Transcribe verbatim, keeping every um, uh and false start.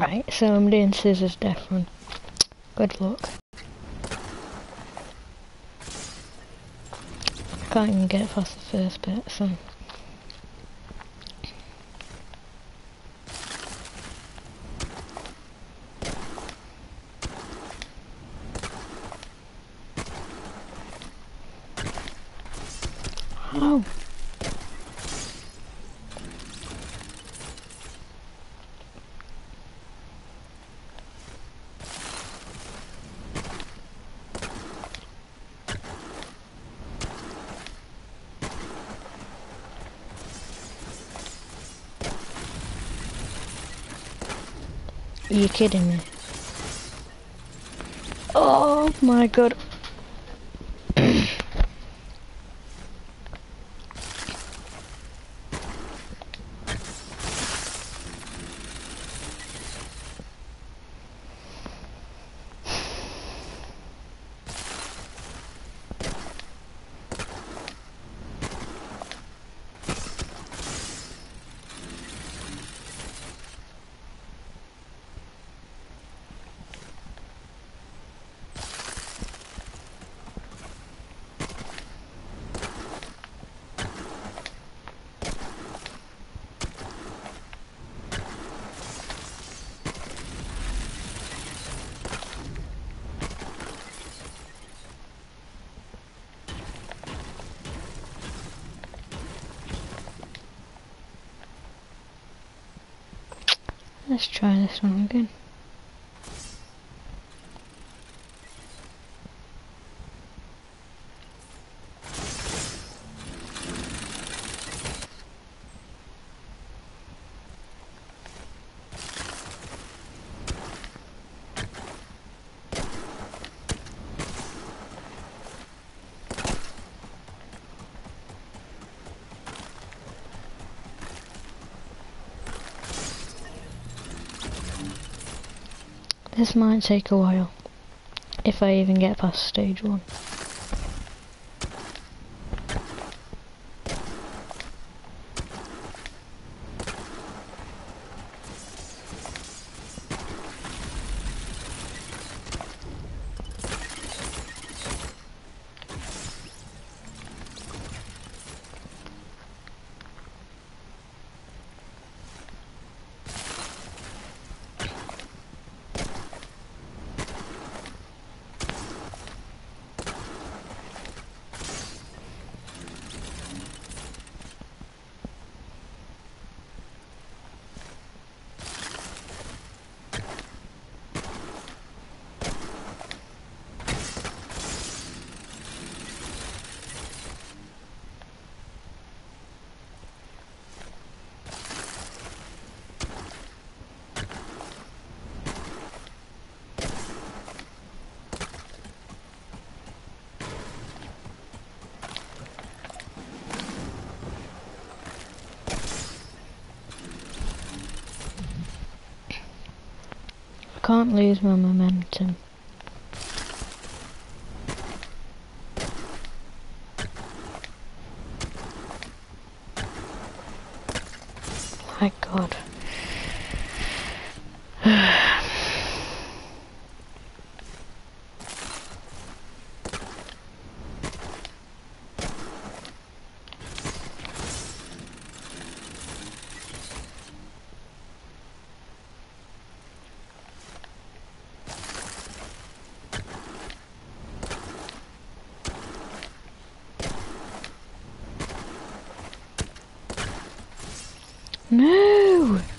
Right, so I'm doing scissors death run. Good luck. I can't even get past the first bit, so... Oh! Are you kidding me? Oh my god. Let's try this one again. This might take a while, if I even get past stage one. I can't lose my momentum. My god. No!